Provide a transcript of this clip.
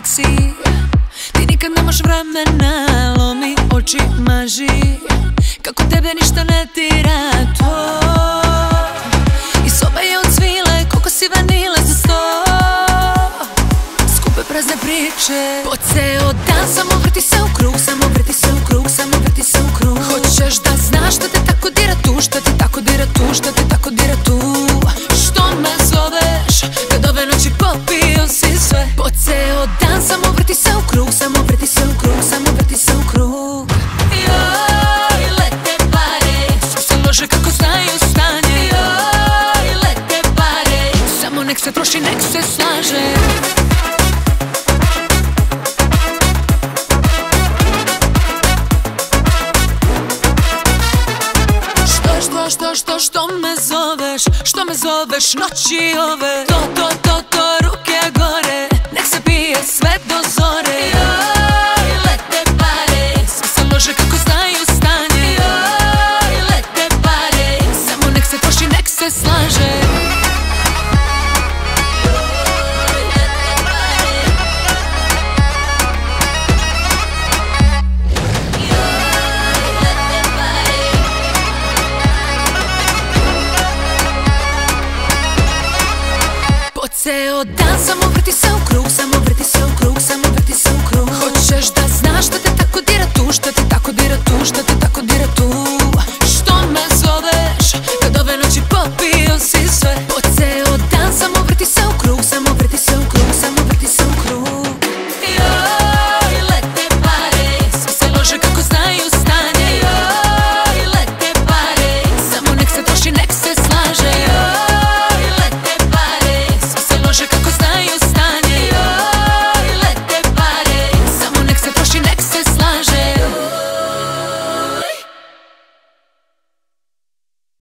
baci. Ti nikad nemaš vremena, lomi oči maži. Kako tebe ništa ne tira to. I soba je od svile, koliko si vanile za sto. Skupe prazne priče. Po ceo dan samo vrti se u krug, samo vrti se u krug, samo vrti se u krug. Hoćeš da znaš šta te tako dira tu, šta te tako dira tu, šta te tako dira tu. Što me zoveš, kad ove noći popio si sve. Po ceo dan samo vrti se u krug, samo vrti se u krug, samo vrti se u krug. Joj, lete pare, sve se lože kako znaju stanje. Joj, lete pare, samo nek se troši, nek se slaže. Što me zoveš, što me zoveš noći ove. To, ruke gore, nek se pije sve do zore. Joj, lete pare, sve se lože kako znaju stanje. Joj, lete pare, samo nek se troši, nek se slaže. Ceo dan samo vrti se u krug, samo vrti se u krug, samo vrti se u krug. Hoćeš da znaš šta